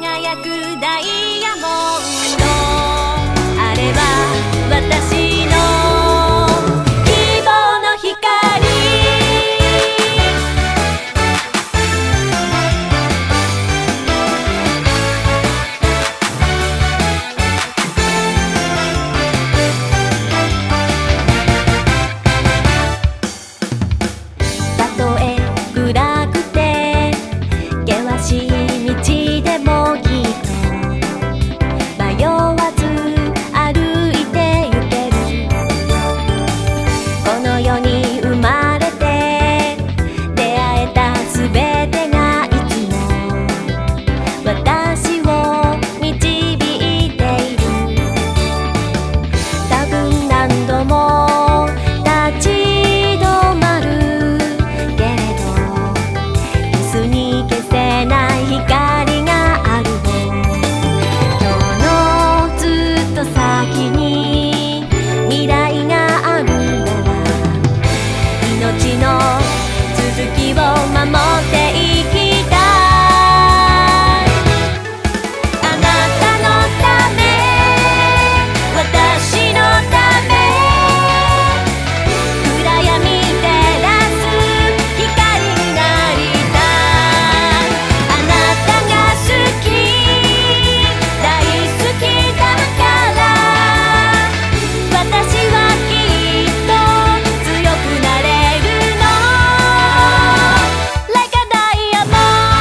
輝くダイヤモンド、あれは私の希望の光。たとえ暗くて険しい道でもきっと迷わず歩いてゆける。この世に生まれて出会えたすべてがいつも私を導いている。多分何度も立ち止まるけれど椅子に消せない光があるの。今日のずっと先に未来があるなら命の続きを守っていきたい。あなたのため私のため暗闇照らす光になりたい。あなたが好き大好きだから私はきっと強くなれるの。 Like a diamond。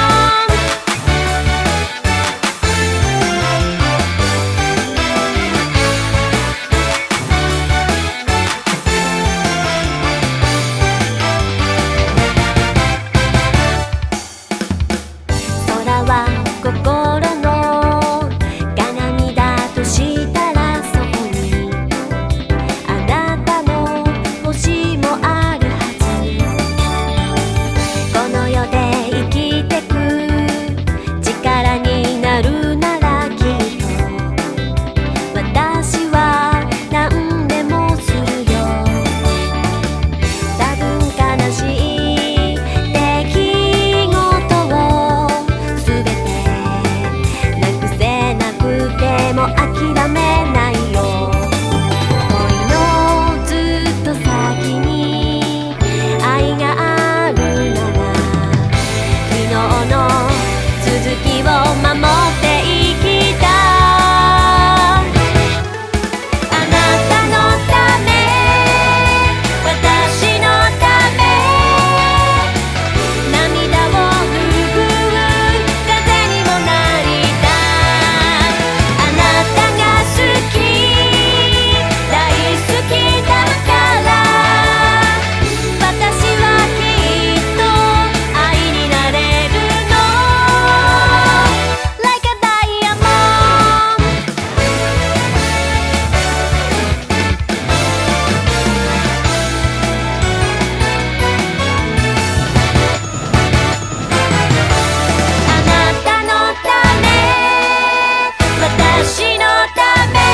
空は心の鏡だとしたらそこにあなたの星もあるはず。この世で生きてく力になるならきっと私は何でもするよ。多分悲しい出来事をすべてなくせなくても諦めないよ。恋のずっと先に愛があるなら昨日の続きを守っていきたい。あなたのため私のため涙を拭う風にもなりたい。あなたが好き大好きだから私はきっと愛になれるの。 Like a diamond。 あなたのため私のため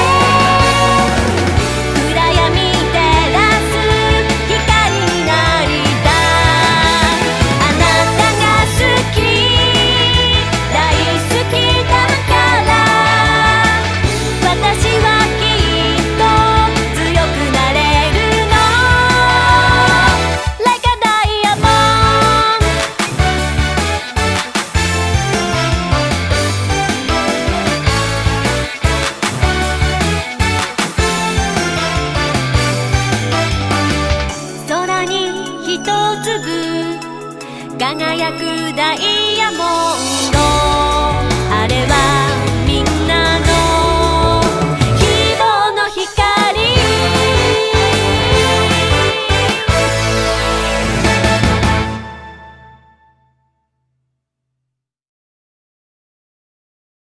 暗闇照らす光になりたい。あなたが好き大好きだから私はきっと強くなれるの。 Like a diamond。 空に一粒輝くダイヤモンド、あれは